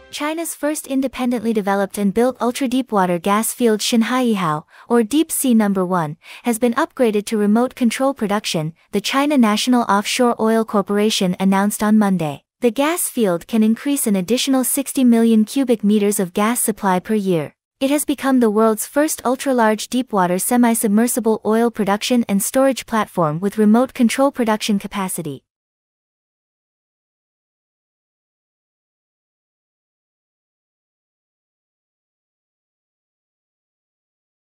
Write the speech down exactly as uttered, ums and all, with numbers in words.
China's first independently developed and built ultra-deepwater gas field Shenhai Yihao, or Deep Sea Number one, has been upgraded to remote control production, the China National Offshore Oil Corporation announced on Monday. The gas field can increase an additional sixty million cubic meters of gas supply per year. It has become the world's first ultra-large deepwater semi-submersible oil production and storage platform with remote control production capacity.